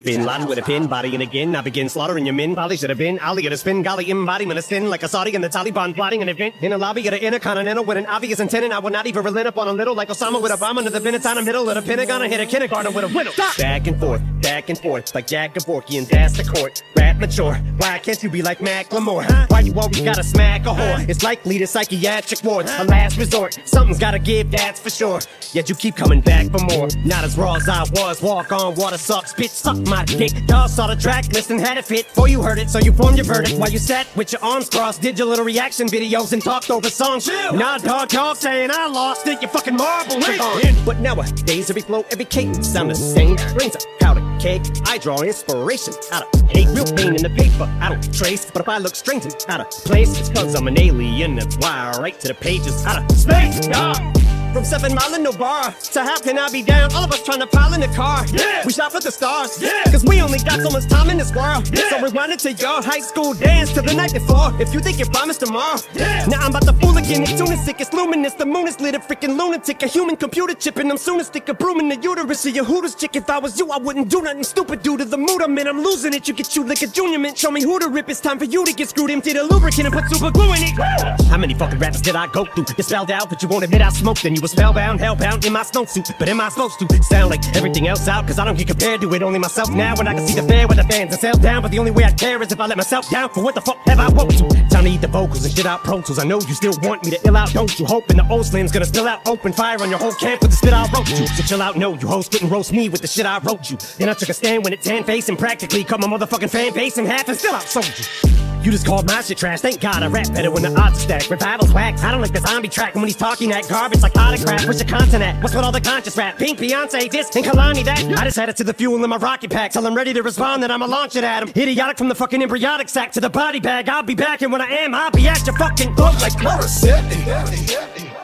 Bin Laden with a pin, bodying again. I begin slaughtering your men. Probably should have been. I'll get a spin. Golly, embodiment of sin. Like a Saudi and the Taliban plotting an event. In a lobby at an intercontinental with an obvious intent. And I will not even relent upon a little. Like Osama with a bomb under the Benetton middle of the Pentagon. I hit a kindergarten with a riddle. Stop! Back and forth. Like Jack and Borky and that's the court. Rap mature. Why can't you be like Macklemore? Huh? Why you always gotta smack a whore? It's likely to psychiatric wards. A last resort. Something's gotta give, that's for sure. Yet you keep coming back for more. Not as raw as I was. Walk on, water sucks. Bitch, suck my dick. Y'all saw the track list and had it fit. Before you heard it, so you formed your verdict. While you sat with your arms crossed, did your little reaction videos and talked over songs. Chill. Nah, dog, y'all saying I lost it. You fucking marble. But nowadays, every flow, every cadence sound the same. Brains a powder cake. I draw inspiration out of hate. Real pain in the paper. I don't trace, but if I look strange and out of place, it's cause I'm an alien. That's why I write to the pages out of space. From 7 Mile in Novara to how can I be down? All of us trying to pile in the car. Yeah. We shot for the stars. Yeah. Cause we only got so much time in this world. Yeah. So rewind it to your high school dance to the night before. If you think you promised tomorrow. Yeah. Now I'm about to fool again. It's lunatic, it's luminous. The moon is lit, a freaking lunatic. A human computer chip and I'm soon to stick a broom in the uterus of your Hooters chick. If I was you, I wouldn't do nothing stupid due to the mood I'm in. I'm losing it. You get you like a junior mint. Show me who to rip. It's time for you to get screwed. Empty the lubricant and put super glue in it. How many fucking rappers did I go through? You spelled out, but you won't admit I smoked. Then you were spellbound, hellbound in my snowsuit. But am I supposed to sound like everything else out? Cause I don't get compared to it, only myself now. When I can see the fair with the fans and sell down. But the only way I care is if I let myself down. For what the fuck have I woke to? Time to eat the vocals and shit out Pro Tools. I know you still want me to ill out, don't you? Hoping the old slim's gonna spill out. Open fire on your whole camp with the shit I wrote you. So chill out, no, you hoes couldn't roast me with the shit I wrote you. Then I took a stand when it tan face and practically cut my motherfucking fan base in half and still outsold you. You just called my shit trash, thank God I rap better when the odds are stacked. Revival's whack, I don't like the zombie track. And when he's talking that garbage like autocrat, where's your content at? What's with all the conscious rap? Pink, Beyonce, this, and Kalani that. I just added to the fuel in my rocket pack. Till I'm ready to respond, then I'ma launch it at him. Idiotic from the fucking embryonic sac to the body bag. I'll be back, and when I am, I'll be at your fucking throat like Chloraseptic.